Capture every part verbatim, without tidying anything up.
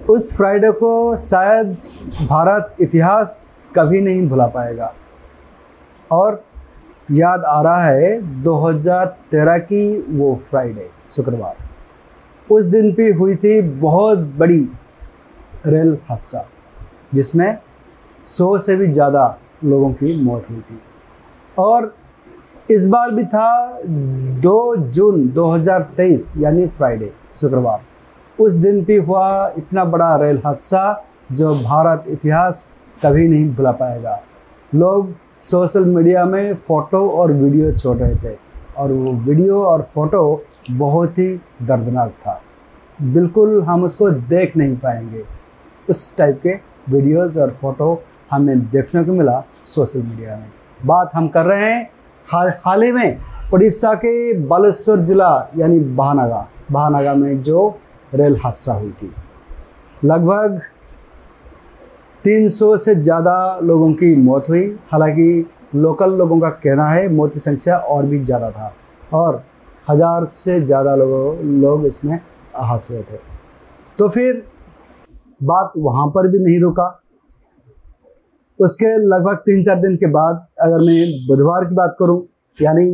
उस फ्राइडे को शायद भारत इतिहास कभी नहीं भुला पाएगा। और याद आ रहा है दो हज़ार तेरह की वो फ्राइडे, शुक्रवार, उस दिन भी हुई थी बहुत बड़ी रेल हादसा जिसमें सौ से भी ज़्यादा लोगों की मौत हुई थी। और इस बार भी था दो जून दो हज़ार तेईस यानी फ्राइडे, शुक्रवार। उस दिन भी हुआ इतना बड़ा रेल हादसा जो भारत इतिहास कभी नहीं भुला पाएगा। लोग सोशल मीडिया में फ़ोटो और वीडियो छोड़ रहे थे और वो वीडियो और फोटो बहुत ही दर्दनाक था। बिल्कुल हम उसको देख नहीं पाएंगे। उस टाइप के वीडियोज़ और फोटो हमें देखने को मिला सोशल मीडिया में। बात हम कर रहे हैं हाल हाल ही में उड़ीसा के बालेश्वर जिला यानी महानगा महानगा में जो रेल हादसा हुई थी। लगभग तीन सौ से ज़्यादा लोगों की मौत हुई। हालांकि लोकल लोगों का कहना है मौत की संख्या और भी ज़्यादा था और हज़ार से ज़्यादा लोगों लोग इसमें आहत हुए थे। तो फिर बात वहाँ पर भी नहीं रुका। उसके लगभग तीन चार दिन के बाद अगर मैं बुधवार की बात करूं, यानी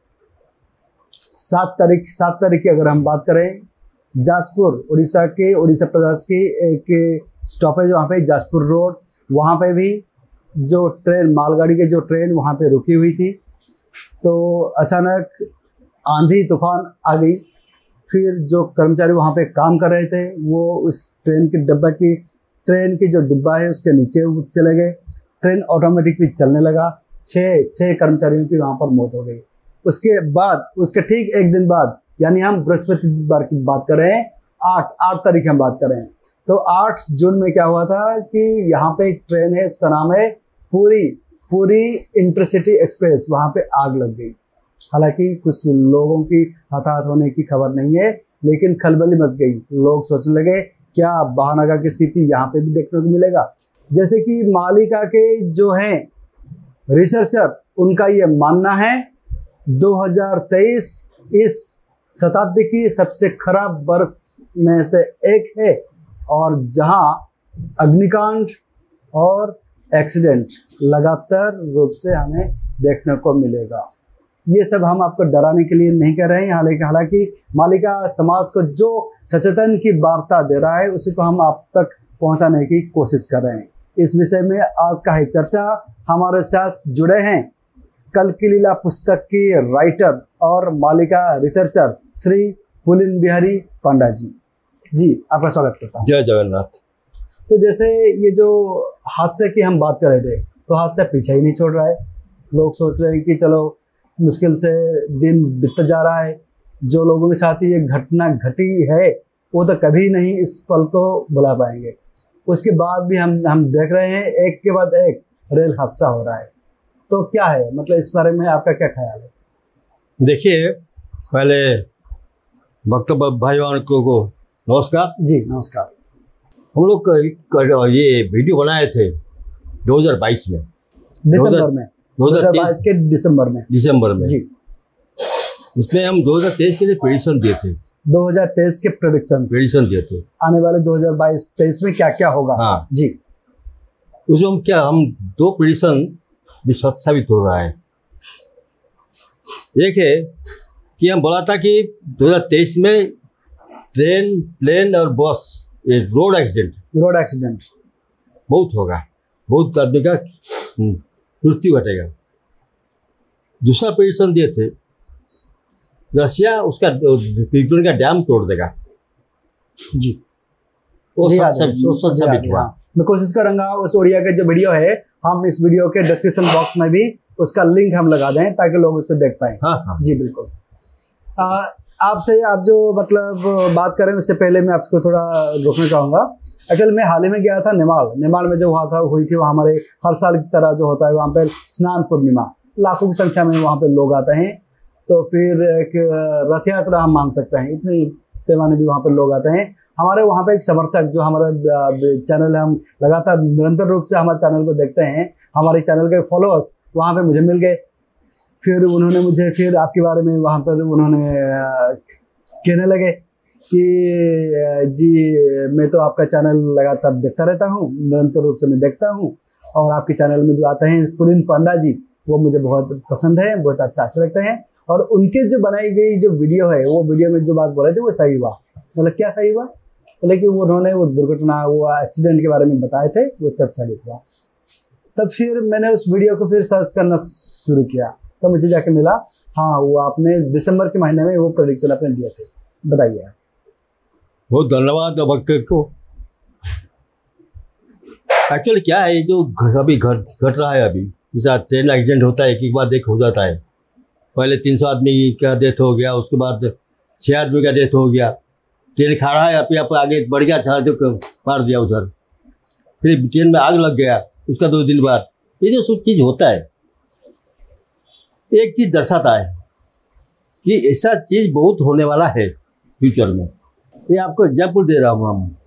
सात तारीख सात तारीख की अगर हम बात करें, जाजपुर उड़ीसा के उड़ीसा प्रदेश की एक स्टॉपेज वहाँ पे जाजपुर रोड, वहाँ पे भी जो ट्रेन मालगाड़ी के जो ट्रेन वहाँ पे रुकी हुई थी। तो अचानक आंधी तूफान आ गई। फिर जो कर्मचारी वहाँ पे काम कर रहे थे वो उस ट्रेन के डब्बा की ट्रेन की जो डिब्बा है उसके नीचे चले गए। ट्रेन ऑटोमेटिकली चलने लगा। छः छः कर्मचारियों की वहाँ पर मौत हो गई। उसके बाद उसके ठीक एक दिन बाद, यानी हम बृहस्पतिवार की बात कर रहे हैं, आठ आठ तारीख हम बात कर रहे हैं, तो आठ जून में क्या हुआ था कि यहाँ पे एक ट्रेन है, इसका नाम है पूरी पूरी इंटरसिटी एक्सप्रेस, वहाँ पे आग लग गई। हालांकि कुछ लोगों की हताहत होने की खबर नहीं है, लेकिन खलबली मच गई। लोग सोचने लगे क्या महानगा की स्थिति यहाँ पे भी देखने को मिलेगा। जैसे कि मालिका के जो हैं रिसर्चर, उनका ये मानना है दो हज़ार तेईस इस शताब्दी की सबसे खराब वर्ष में से एक है और जहां अग्निकांड और एक्सीडेंट लगातार रूप से हमें देखने को मिलेगा। ये सब हम आपको डराने के लिए नहीं कह रहे हैं। हालांकि हालांकि मालिका समाज को जो सचेतन की वार्ता दे रहा है उसी को हम आप तक पहुंचाने की कोशिश कर रहे हैं। इस विषय में आज का है चर्चा। हमारे साथ जुड़े हैं कल की लीला पुस्तक की राइटर और मालिका रिसर्चर श्री पुलिन बिहारी पांडा जी। जी आपका स्वागत करता हूँ। जय जगन्नाथ। तो जैसे ये जो हादसे की हम बात कर रहे थे, तो हादसा पीछे ही नहीं छोड़ रहा है। लोग सोच रहे हैं कि चलो मुश्किल से दिन बीतता जा रहा है। जो लोगों के साथ ये घटना घटी है वो तो कभी नहीं इस पल को भुला पाएंगे। उसके बाद भी हम हम देख रहे हैं एक के बाद एक रेल हादसा हो रहा है। तो क्या है, मतलब इस बारे में आपका क्या ख्याल है? देखिए, पहले वक्तव्य भाइयों को नमस्कार। जी नमस्कार। हम लोग ये वीडियो बनाए थे दो हज़ार बाईस में, दिसंबर में, दो हज़ार बाईस के दिसंबर में दिसंबर में जी। उसमें हम दो हज़ार तेईस के लिए प्रेडिक्शन दिए थे। दो हज़ार तेईस के प्रेडिक्शन प्रेडिक्शन दिए थे आने वाले दो हज़ार बाईस तेईस में क्या क्या होगा। हाँ जी। उसमें हम क्या हम दो प्रेडिक्शन भी सच साबित हो रहा है। एक है कि हम बोला था कि दो हज़ार तेईस में ट्रेन, प्लेन और बस, ये रोड एक्सीडेंट रोड एक्सीडेंट बहुत होगा, बहुत आदमी का मृत्यु घटेगा। दूसरा प्रेडिक्शन दिए थे रशिया उसका यूक्रेन का डैम तोड़ देगा। जी वो सच साबित हुआ। मैं कोशिश करूंगा उस ओडिया के जो वीडियो है हम इस वीडियो के डिस्क्रिप्शन बॉक्स में भी उसका लिंक हम लगा दें ताकि लोग उसको देख पाएं। हाँ, हाँ। जी बिल्कुल। आपसे आप जो मतलब बात करें उससे पहले मैं आपको थोड़ा रोकना चाहूँगा। एक्चुअली मैं हाल ही में गया था नेपाल। नेपाल में जो हुआ था हुई थी वो हमारे हर साल की तरह जो होता है वहाँ पर स्नान पूर्णिमा, लाखों की संख्या में वहाँ पे लोग आते हैं। तो फिर एक रथ यात्रा हम मान सकते हैं, इतनी पैमाने भी वहाँ पर लोग आते हैं। हमारे वहाँ पे एक समर्थक जो हमारा चैनल है, हम लगातार निरंतर रूप से हमारे चैनल को देखते हैं, हमारे चैनल के फॉलोअर्स वहाँ पे मुझे मिल गए। फिर उन्होंने मुझे फिर आपके बारे में वहाँ पर उन्होंने कहने लगे कि जी मैं तो आपका चैनल लगातार देखता रहता हूँ, निरंतर रूप से मैं देखता हूँ, और आपके चैनल में जो आते हैं पुलिन पांडा जी, वो मुझे बहुत पसंद है, बहुत अच्छा अच्छे लगते हैं। और उनके जो बनाई गई जो वीडियो है, वो वीडियो में जो बात बोले थे वो सही हुआ। मतलब क्या सही हुआ? लेकिन मतलब उन्होंने वो दुर्घटना, वो एक्सीडेंट के बारे में बताए थे, वो सब सही हुआ। तब फिर मैंने उस वीडियो को फिर सर्च करना शुरू किया, तो मुझे जाके मिला हाँ वो आपने दिसंबर के महीने में वो प्रेडिक्शन आपने दिए थे। बताइए। बहुत धन्यवाद भक्त को। एक्चुअली क्या है, जो अभी घट घट रहा है, अभी जैसा ट्रेन एक्सीडेंट होता है, एक एक बाद एक हो जाता है। पहले तीन सौ आदमी का डेथ हो गया, उसके बाद छः आदमी का डेथ हो गया। ट्रेन खड़ा है, अपने आप आगे बढ़ गया था, जो मार दिया उधर। फिर ट्रेन में आग लग गया, उसका दो दिन बाद। ये जो सब चीज़ होता है, एक चीज़ दर्शाता है कि ऐसा चीज़ बहुत होने वाला है फ्यूचर में। ये आपको एग्जाम्पल दे रहा हूँ, हम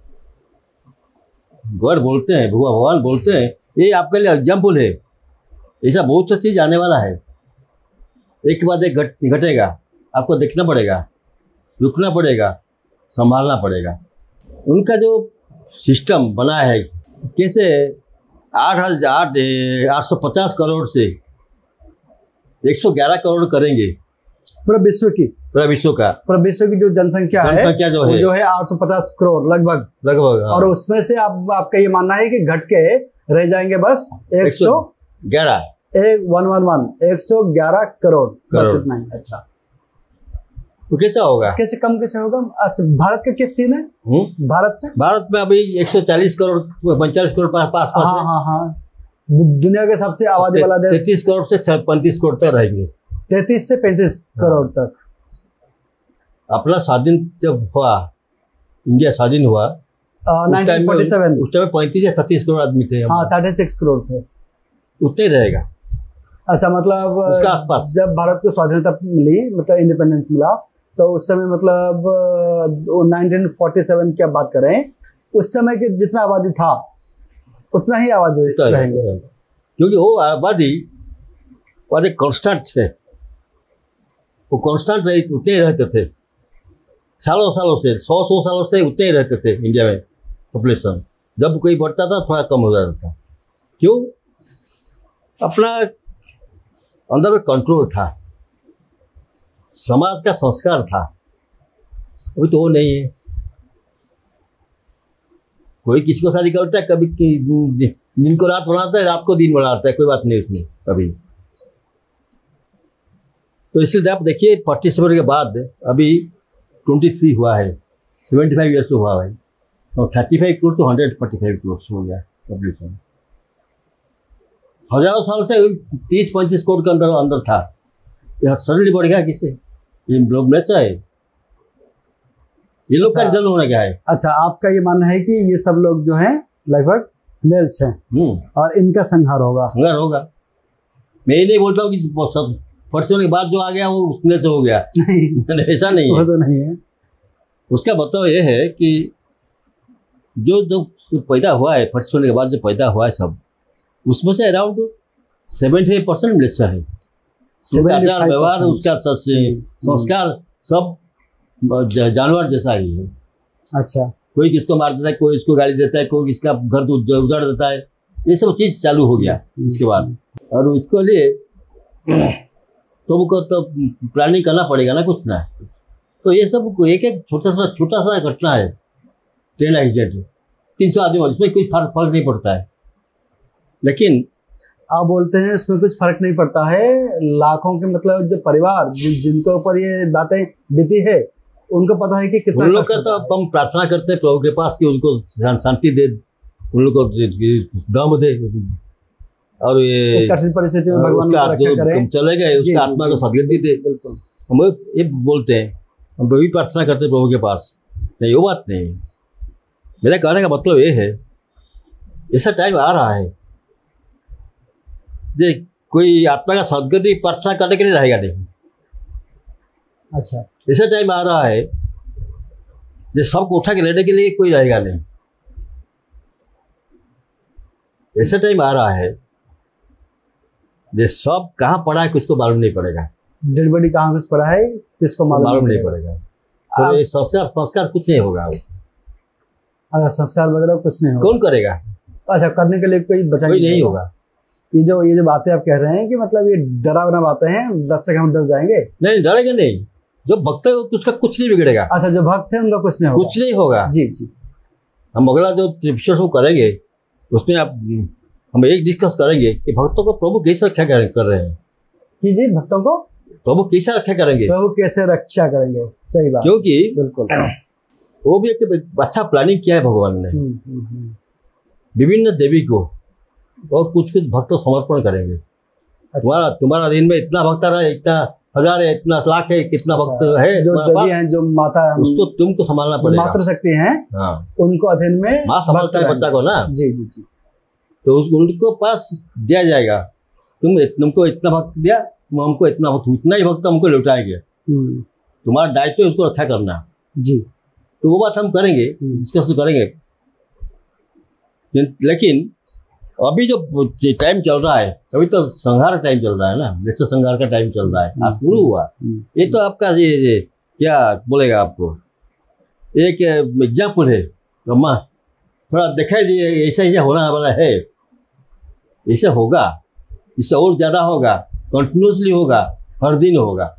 गॉड बोलते हैं, भगवान बोलते हैं, ये आपके लिए एग्जाम्पल है। ऐसा बहुत सा चीज़ आने वाला है, एक के बाद एक घट घटेगा। आपको देखना पड़ेगा, रुकना पड़ेगा, संभालना पड़ेगा। उनका जो सिस्टम बना है, कैसे आठ हजार आठ आठ सौ पचास करोड़ से एक सौ ग्यारह करोड़ करेंगे पूरा विश्व की, पूरा विश्व का, पूरा विश्व की जो जनसंख्या है, जनसंख्या जो है जो है आठ सौ पचास करोड़ लगभग लगभग। और उसमें से आप आपका ये मानना है कि घट के रह जाएंगे बस एक सौ ग्यारह एक वन वन वन एक सौ ग्यारह करोड़, बस इतना ही। अच्छा, तो कैसा होगा? कैसे कम कैसे होगा? अच्छा, भारत का क्या सीन है? भारत में भारत में अभी एक सौ चालीस करोड़ पैंतालीस करोड़ पास पास पास हाँ हाँ हाँ दुनिया के सबसे आबादी वाला देश। तैतीस करोड़ से पैंतीस करोड़ तक रहेंगे, तैतीस से पैंतीस करोड़ तक। अपना स्वाधीन जब हुआ, इंडिया स्वाधीन हुआ नाइनटीन फोर्टी सेवन, उस टाइम पैंतीस या छत्तीस करोड़ आदमी थे। हाँ थर्टी सिक्स करोड़ थे, उतने ही रहेगा। अच्छा, मतलब उसका आसपास जब भारत को स्वाधीनता मिली, मतलब इंडिपेंडेंस मिला, तो उस समय मतलब नाइनटीन फोर्टी सेवन की आप बात करें, उस समय के जितना आबादी था उतना ही आबादी रहेंगे, क्योंकि वो आबादी वाले कांस्टेंट है, वो कांस्टेंट रहे, उतने ही रहते थे सालों सालों से, सौ सौ सालों से उतने ही रहते थे इंडिया में पॉपुलेशन। जब कोई बढ़ता था थोड़ा कम हो जाता था। क्यों? अपना अंदर में कंट्रोल था, समाज का संस्कार था। अभी तो वो नहीं है। कोई किसी को शादी करता है, कभी दिन को रात बनाता है, रात को दिन बनाता है, कोई बात नहीं उसमें कभी। तो इसलिए आप देखिए फोर्टी सेवन के बाद अभी ट्वेंटी थ्री हुआ है, सेवेंटी फाइव ईयर्स हुआ है, और thirty five crore two hundred forty five crore हो गया पॉपुलेशन। हजारों साल से तीस पैंतीस करोड़ के अंदर अंदर था, यह सडनली बढ़ गया। किसे? ये लोग नेचर है, ये लोग का रिजल्ट होना क्या है? अच्छा, आपका ये मानना है कि ये सब लोग जो हैं लगभग नेल्स हैं और इनका संहार होगा? संहार होगा। मैं ये नहीं बोलता हूँ कि सब परसों के बाद जो आ गया वो उसमें से हो गया, नहीं ऐसा नहीं है, वो तो नहीं है। उसका मतलब ये है कि जो जो पैदा हुआ है परसों के बाद, जो पैदा हुआ है सब, उसमें से अराउंड सेवेंटी परसेंट मिलेगा है। उसका आचार व्यवहार, उसका संस्कार सब जानवर जैसा ही है। अच्छा, कोई किसको मार देता है, कोई इसको गाली देता है, कोई इसका घर उजाड़ देता है, ये सब चीज चालू हो गया इसके बाद। और इसके लिए तुमको तो प्लानिंग करना पड़ेगा ना, कुछ ना। तो ये सब एक एक छोटा सा छोटा सा घटना है, ट्रेन एक्सीडेंट, तीन सौ आदमी, इसमें कोई फर्क फर्क नहीं पड़ता है। लेकिन आप बोलते हैं इसमें कुछ फर्क नहीं पड़ता है, लाखों के मतलब जो परिवार जिन, जिनके ऊपर ये बातें बीती है, उनको पता है कि कितना उन लोग का। तो हम प्रार्थना करते हैं प्रभु के पास कि उनको शांति दे, उन लोग को दम दे, और ये इस कठिन परिस्थिति में भगवान उसका जो चले गए उसका आत्मा को सदगति दे। हम ये बोलते हैं, हम भी प्रार्थना करते हैं प्रभु के पास। नहीं, वो बात नहीं। मेरा कहने का मतलब ये है, ऐसा टाइम आ रहा है जे कोई आत्मा का सदगति प्रार्थना करने के लिए रहेगा नहीं। अच्छा, ऐसा टाइम आ रहा है जो सबको उठा के लेने के लिए कोई रहेगा नहीं। ऐसा टाइम आ रहा है जो सब कहाँ पड़ा है किसको मालूम नहीं पड़ेगा, डेड बॉडी कहाँ कुछ पड़ा है किसको मालूम नहीं पड़ेगा। तो ये संस्कार संस्कार कुछ नहीं होगा। अगर संस्कार वगैरह कुछ नहीं होगा, कौन करेगा? अच्छा करने के लिए कोई बचा कोई नहीं होगा। ये जो ये जो बातें आप कह रहे हैं कि मतलब ये डरावना बातें हैं, दस से हम डर जाएंगे? नहीं डरेगा नहीं, जो भक्त है उसका कुछ नहीं बिगड़ेगा। अच्छा जो भक्त है उनका कुछ नहीं होगा? कुछ नहीं होगा। जी जी। हम अगला जो एपिसोड को करेंगे उसमें आप हम एक डिस्कस करेंगे कि भक्तों को प्रभु कैसे रक्षा कर रहे हैं। कि जी भक्तों को प्रभु कैसे रक्षा करेंगे, प्रभु कैसे रक्षा करेंगे, सही बात। क्योंकि बिल्कुल वो भी एक अच्छा प्लानिंग किया है भगवान ने। विभिन्न देवी को और कुछ कुछ भक्त समर्पण करेंगे। अच्छा। तुम्हारा तुम्हारा दिन में इतना भक्त है, इतना हजार है, इतना लाख है, कितना भक्त है, जो देवी हैं, जो माता है, उसको तुमको संभालना पड़ेगा। मातृशक्ति हैं, हाँ, उनको अधीन में माँ संभालता है बच्चा को ना। जी जी जी। तो उस उनको पास दिया जाएगा, तुम तुमको इतना भक्त दिया, तुम हमको इतना भक्त, इतना ही भक्त हमको लौटाएंगे। तुम्हारा दायित्व है उसको रक्षा करना। जी। तो वो बात हम करेंगे, डिस्कस करेंगे। लेकिन अभी जो टाइम चल रहा है, अभी तो संहार टाइम चल रहा है ना, जैसे संहार का टाइम चल रहा है, आज शुरू हुआ। ये तो आपका ये, ये क्या बोलेगा आपको, एक एग्जाम्पल है। ब्रह्मा थोड़ा दिखाई दिए, ऐसा ऐसा होना वाला है, ऐसा होगा, इससे और ज्यादा होगा, कंटिन्यूसली होगा, हर दिन होगा।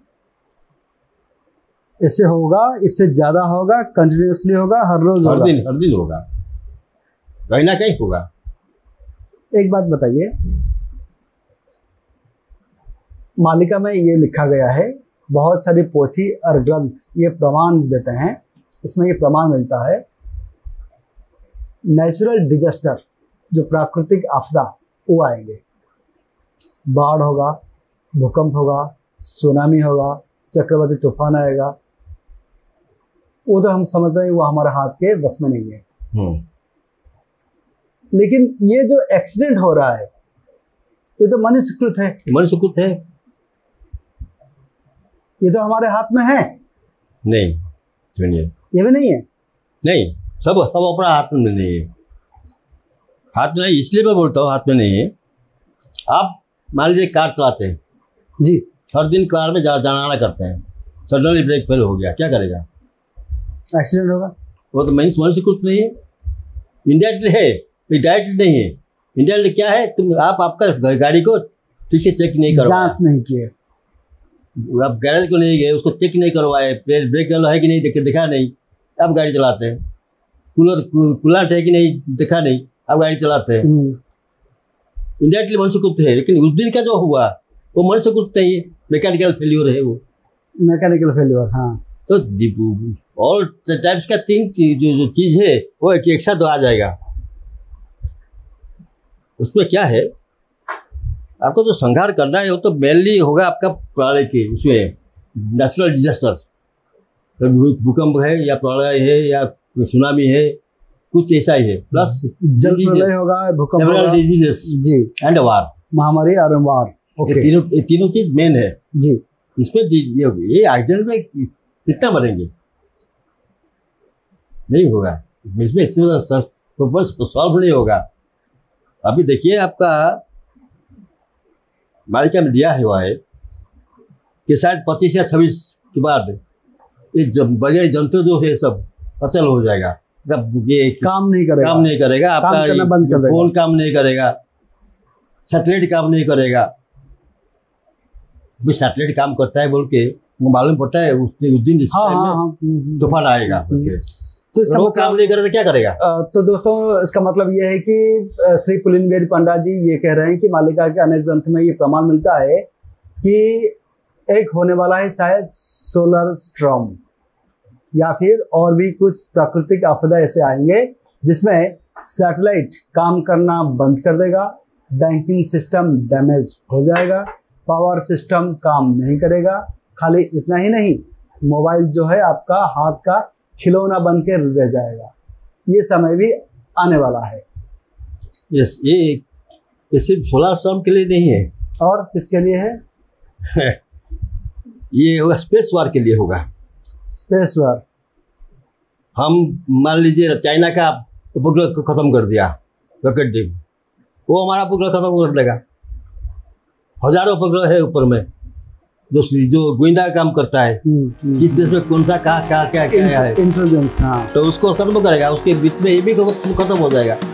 इससे होगा, इससे ज्यादा होगा, कंटिन्यूसली होगा, हर रोज हर दिन हर दिन होगा, कहीं ना कहीं होगा। एक बात बताइए, मालिका में ये लिखा गया है, बहुत सारी पोथी और ग्रंथ ये प्रमाण देते हैं, इसमें ये प्रमाण मिलता है नेचुरल डिजास्टर, जो प्राकृतिक आपदा वो आएंगे, बाढ़ होगा, भूकंप होगा, सुनामी होगा, चक्रवाती तूफान आएगा, वो तो हम समझ रहे हैं वो हमारे हाथ के बस में नहीं है। लेकिन ये जो एक्सीडेंट हो रहा है ये तो मनुष्यकृत है। मनुष्यकृत है, ये तो हमारे हाथ में है नहीं। सुनिए, ये भी नहीं है। नहीं, सब सब अपना हाथ में नहीं है। हाथ में नहीं इसलिए मैं बोलता हूँ हाथ में नहीं है। आप मान लीजिए कार चलाते हैं जी, हर दिन कार में जा, जाना आना करते हैं, सडनली ब्रेक फेल हो गया, क्या करेगा? एक्सीडेंट होगा। वो तो मनुष्यकृत नहीं है, इंडायरेक्टली है, डायरेक्टली नहीं है। इंडायरेक्टली क्या है, तुम आप आपका गाड़ी को ठीक से चेक नहीं करवाए, जांच नहीं किए, आप गैरेज को नहीं गए, उसको चेक नहीं करवाए, ब्रेक है कि नहीं देखे दिखा नहीं, आप गाड़ी चलाते हैं। कूलर कूलाट है कि नहीं दिखा नहीं, आप गाड़ी चलाते हैं। इंडायरेक्टली मनुष्यकृत है, लेकिन उस दिन का जो हुआ वो मनुष्यकृत नहीं है, मैकेनिकल फेल्योर है, वो मैकेनिकल फेल्योर। हाँ, तो ऑल टाइप्स का थिंग जो जो चीज़ है वो एक एक साथ आ जाएगा। उसमें क्या है, आपको जो संहार करना है वो तो मेनली होगा आपका प्रलय के, उसमें नेचुरल डिजास्टर, भूकंप है या प्रलय है या सुनामी है, कुछ ऐसा ही है, प्लस जल प्रलय होगा, भूकंप होगा, डिजीजेस जी, एंड वार, महामारी और वार। ये तीनों ये तीनों चीज मेन है जी। इसमें ये ये एक्सीडेंट में कितना मरेंगे, नहीं होगा इसमें, इसमें सॉल्व नहीं होगा। अभी देखिए आपका मालिका में दिया हुआ है कि शायद पच्चीस या छब्बीस के बाद ये बगैर जंत्र जो है सब अचल हो जाएगा, ये काम नहीं करेगा, काम नहीं करेगा, आपका बंद कर देगा, फोन काम नहीं करेगा, सैटेलाइट काम नहीं करेगा। भी सैटेलाइट काम करता है बोल के मालूम पड़ता है उस दिन इस हाँ, हाँ, हाँ, तूफान आएगा, तो इसका मतलब, मतलब काम नहीं करे तो क्या करेगा? तो दोस्तों इसका मतलब ये है कि श्री पुलिनवेल पंडा जी ये कह रहे हैं कि मालिका के अनेक ग्रंथ में ये प्रमाण मिलता है कि एक होने वाला है शायद सोलर स्टॉर्म या फिर और भी कुछ प्राकृतिक आपदा ऐसे आएंगे जिसमें सैटेलाइट काम करना बंद कर देगा, बैंकिंग सिस्टम डैमेज हो जाएगा, पावर सिस्टम काम नहीं करेगा। खाली इतना ही नहीं, मोबाइल जो है आपका हाथ का खिलौना बन के रह जाएगा। ये समय भी आने वाला है। यस, ये ये सिर्फ सोलर स्टॉर्म के लिए नहीं है, और किसके लिए है? ये होगा स्पेस वार के लिए होगा। स्पेस वार, हम मान लीजिए चाइना का उपग्रह को खत्म कर दिया, रॉकेट टीम, वो हमारा उपग्रह खत्म कर देगा। हजारों उपग्रह है ऊपर में, जो जो गोइंदा का काम करता है, हम्म, हम्म, किस देश में कौन सा कहाँ क्या क्या क्या है, इंटेलिजेंस, हाँ। तो उसको खत्म करेगा, उसके बीच में ये भी खत्म हो जाएगा।